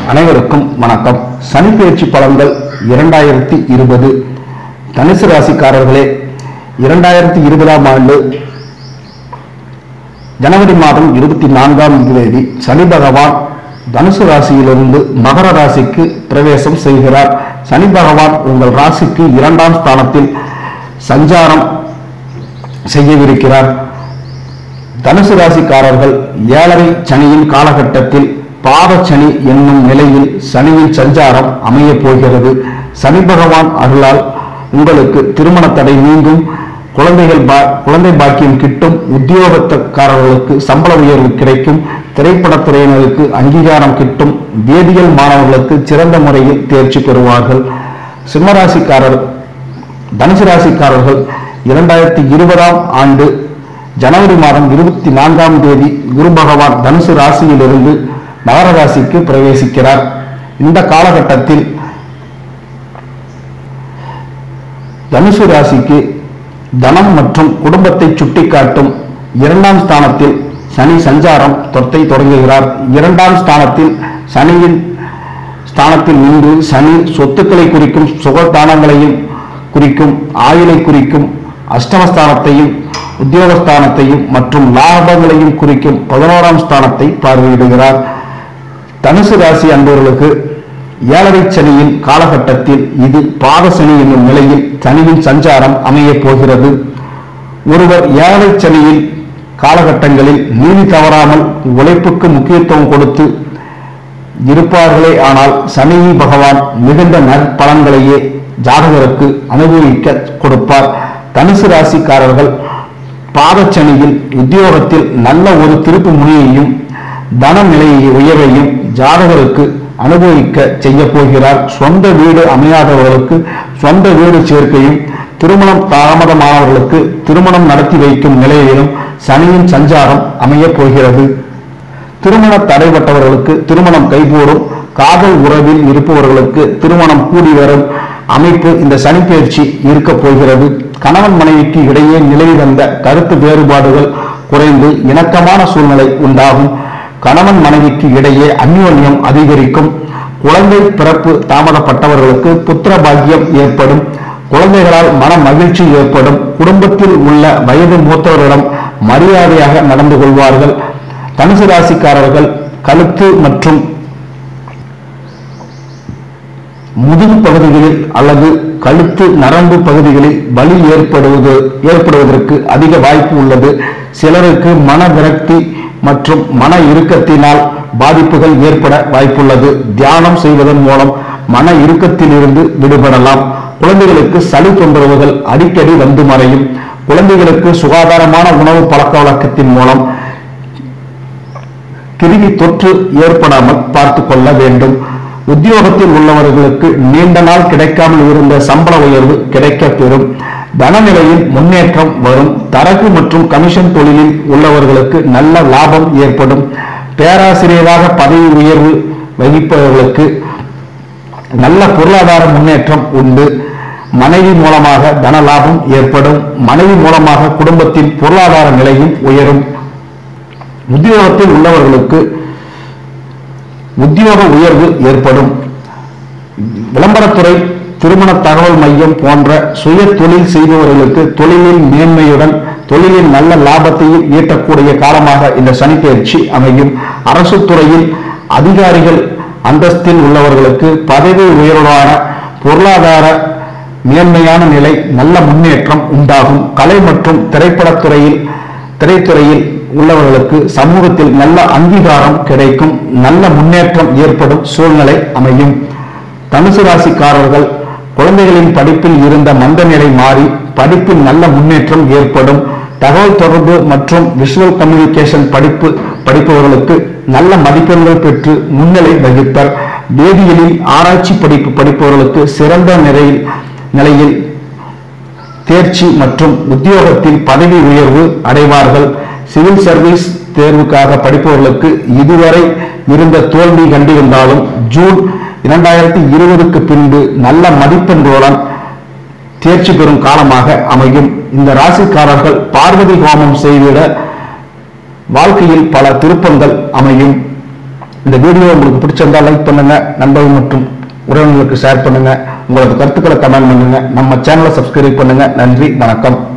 அனைவருக்கும் வணக்கம். சனி பெயர்ச்சி பலன்கள் 2020 தனுசு ராசிக்காரர்களே, 2020ஆம் ஆண்டு ஜனவரி மாதம் 24ஆம் தேதி சனி பகவான் தனுசு ராசியிலிருந்து மகர ராசிக்கு பிரவேசம் செய்கிறார். சனி பகவான் உங்கள் ராசிக்கு 2ஆம் ஸ்தானத்தில் சஞ்சாரம் செய்யவிருக்கிறார். தனுசு ராசிக்காரர்கள் 7.5 சனியின் காலகட்டத்தில் பாதச்சனி என்னும் நிலையில் சனியின் சஞ்சாரம் அமைய போகிறது. சனி பகவான் அருளால் உங்களுக்கு திருமண தடை நீங்கும், குழந்தை பாக்கியம் கிட்டும், உத்தியோகக்காரர்களுக்கு சம்பள உயர்வு கிடைக்கும், திரைப்படத்துறையினருக்கு அங்கீகாரம் கிட்டும், வேதியியல் மாணவர்களுக்கு சிறந்த முறையில் தேர்ச்சி பெறுவார்கள். சிம்மராசிக்காரர் தனுசு ராசிக்காரர்கள் 2020ஆம் ஆண்டு ஜனவரி மாதம் 24ஆம் தேதி குரு பகவான் தனுசு ராசியிலிருந்து மகர ராசிக்கு பிரவேசிக்கிறார். இந்த காலகட்டத்தில் தனுசு ராசிக்கு தனம் மற்றும் குடும்பத்தை சுட்டிக்காட்டும் 2ஆம் ஸ்தானத்தில் சனி சஞ்சாரம் தொடங்குகிறார். 2ஆம் ஸ்தானத்தில் சனியின் ஸ்தானத்தில் நின்று சனி சொத்துக்களை குறிக்கும், சுகதானங்களையும் குறிக்கும், ஆயுளை குறிக்கும், அஷ்டமஸ்தானத்தையும் உத்தியோகஸ்தானத்தையும் மற்றும் லாபங்களையும் குறிக்கும் 11ஆம் ஸ்தானத்தை பார்வையிடுகிறார். தனுசு ராசி அன்பர்களுக்கு 7.5 சனியின் காலகட்டத்தில் இது பாதசனி என்னும் நிலையில் சனியின் சஞ்சாரம் அமைய போகிறது. ஒருவர் 7.5 சனியில் காலகட்டங்களில் நீதி தவறாமல் உழைப்புக்கு முக்கியத்துவம் கொடுத்து இருப்பார்களே ஆனால் சனி பகவான் மிகுந்த நற்பலன்களையே ஜாதகருக்கு அனுபவிக்க கொடுப்பார். தனுசு ராசிக்காரர்கள் பாதச்சனியில் உத்தியோகத்தில் நல்ல ஒரு திருப்பு முனையையும் தன நிலையை உயர்வையும் ஜாதகருக்கு அனுபவிக்க செய்ய போகிறார். சொந்த வீடு அமையாதவர்களுக்கு சொந்த வீடு சேர்க்கையும், திருமணம் தாமதமானவர்களுக்கு திருமணம் நடத்தி வைக்கும் நிலையிலும் சனியின் சஞ்சாரம் அமைய போகிறது. திருமண தடைப்பட்டவர்களுக்கு திருமணம் கைகூடும், காதல் உறவில் இருப்பவர்களுக்கு திருமணம் கூடி வரும் அமைப்பு இந்த சனி பெயர்ச்சி இருக்க போகிறது. கணவன் மனைவிக்கு இடையே நிலவி வந்த கருத்து வேறுபாடுகள் குறைந்து இணக்கமான சூழ்நிலை உண்டாகும். கணவன் மனைவிக்கு இடையே அந்யோன்யம் அதிகரிக்கும். குழந்தை பிறப்பு தாமதப்பட்டவர்களுக்கு புத்திர பாக்கியம் ஏற்படும். குழந்தைகளால் மன மகிழ்ச்சி ஏற்படும். குடும்பத்தில் உள்ள வயது மூத்தவர்களிடம் மரியாதையாக நடந்து கொள்வார்கள். தனுசு ராசிக்காரர்கள் கழுத்து மற்றும் முதுகு பகுதிகளில் அல்லது கழுத்து நரம்பு பகுதிகளில் வலி ஏற்படுவதற்கு அதிக வாய்ப்பு உள்ளது. சிலருக்கு மன விரக்தி மற்றும் மன இறுக்கத்தினால் பாதிப்புகள் ஏற்பட வாய்ப்புள்ளது. தியானம் செய்வதன் மூலம் மன இறுக்கத்திலிருந்து விடுபடலாம். குழந்தைகளுக்கு சளி தொந்தரவுகள் அடிக்கடி வந்து மறையும். குழந்தைகளுக்கு சுகாதாரமான உணவு பழக்க வழக்கத்தின் மூலம் கிருமி தொற்று ஏற்படாமல் பார்த்து கொள்ள வேண்டும். உத்தியோகத்தில் உள்ளவர்களுக்கு நீண்ட நாள் கிடைக்காமல் இருந்த சம்பள உயர்வு கிடைக்க பெறும். தனநிலையில் முன்னேற்றம் வரும். தரகு மற்றும் கமிஷன் தொழிலில் உள்ளவர்களுக்கு நல்ல லாபம் ஏற்படும். பேராசிரியராக பதவி உயர்வு வகிப்பவர்களுக்கு நல்ல பொருளாதார முன்னேற்றம் உண்டு. மனைவி மூலமாக தன லாபம் ஏற்படும். மனைவி மூலமாக குடும்பத்தின் பொருளாதார நிலையும் உயரும். உத்தியோகத்தில் உள்ளவர்களுக்கு உத்தியோக உயர்வு ஏற்படும். விளம்பரத்துறை, திருமண தகவல் மையம் போன்ற சுய தொழில் செய்பவர்களுக்கு தொழிலில் மேன்மையுடன் தொழிலில் நல்ல லாபத்தையும் ஈட்டக்கூடிய காலமாக இந்த சனி பெயர்ச்சி அமையும். அரசு துறையில் அதிகாரிகள் அந்தஸ்தில் உள்ளவர்களுக்கு பதவி உயர்வான பொருளாதார மேன்மையான நிலை, நல்ல முன்னேற்றம் உண்டாகும். கலை மற்றும் திரைத்துறையில் உள்ளவர்களுக்கு சமூகத்தில் நல்ல அங்கீகாரம் கிடைக்கும். நல்ல முன்னேற்றம் ஏற்படும் சூழ்நிலை அமையும். தனுசு ராசிக்காரர்கள் குழந்தைகளின் படிப்பில் இருந்த மந்த நிலை மாறி படிப்பில் நல்ல முன்னேற்றம் ஏற்படும். தகவல் தொடர்பு மற்றும் விஷுவல் கம்யூனிகேஷன் படிப்பவர்களுக்கு நல்ல மதிப்பெண்கள் பெற்று முன்னிலை வகிப்பர். வேதியியலில் ஆராய்ச்சி படிப்பவர்களுக்கு சிறந்த நிலையில் தேர்ச்சி மற்றும் உத்தியோகத்தில் பதவி உயர்வு அடைவார்கள். சிவில் சர்வீஸ் தேர்வுக்காக படிப்பவர்களுக்கு இதுவரை இருந்த தோல்வி கண்டிருந்தாலும் ஜூன் 2020க்கு பின்பு நல்ல மதிப்பெண்களுடன் தேர்ச்சி பெறும் காலமாக அமையும். இந்த ராசிக்காரர்கள் பார்வதி ஹோமம் செய்திட வாழ்க்கையில் பல திருப்பங்கள் அமையும். இந்த வீடியோ உங்களுக்கு பிடிச்சிருந்தா லைக் பண்ணுங்க, நண்பர்கள் மற்றும் உறவினர்களுக்கு ஷேர் பண்ணுங்க, உங்களோட கருத்துக்களை கமெண்ட் பண்ணுங்க, நம்ம சேனலை சப்ஸ்கிரைப் பண்ணுங்க. நன்றி, வணக்கம்.